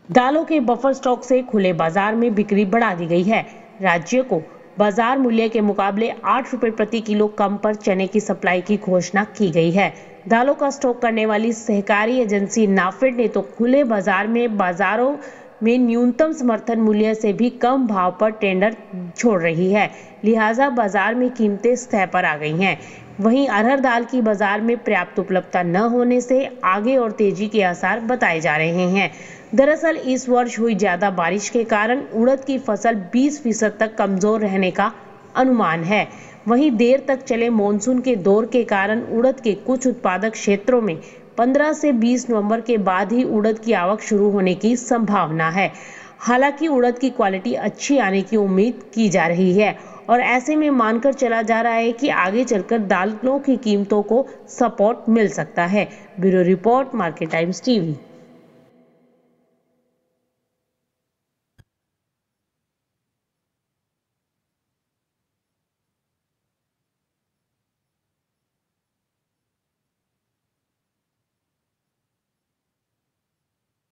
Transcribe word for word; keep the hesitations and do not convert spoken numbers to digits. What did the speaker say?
दालों के buffer stock से खुले बाजार में बिक्री बढ़ा दी गई है। राज्य को बाजार मूल्य के मुकाबले आठ रुपए प्रति किलो कम पर चने की सप्लाई की घोषणा की गई है। दालों का स्टॉक करने वाली सहकारी एजेंसी नाफेड ने तो खुले बाजार में बाजारों में न्यूनतम समर्थन मूल्य से भी कम भाव पर टेंडर छोड़ रही है, लिहाजा बाजार में कीमतें सतह पर आ गई हैं। वहीं अरहर दाल की बाजार में पर्याप्त उपलब्धता न होने से आगे और तेजी के आसार बताए जा रहे हैं। दरअसल इस वर्ष हुई ज्यादा बारिश के कारण उड़द की फसल बीस फीसद तक कमजोर रहने का अनुमान है। वहीं देर तक चले मानसून के दौर के कारण उड़द के कुछ उत्पादक क्षेत्रों में पंद्रह से बीस नवंबर के बाद ही उड़द की आवक शुरू होने की संभावना है। हालांकि उड़द की क्वालिटी अच्छी आने की उम्मीद की जा रही है और ऐसे में मानकर चला जा रहा है कि आगे चलकर दालों की कीमतों को सपोर्ट मिल सकता है। Bureau report, market times TV.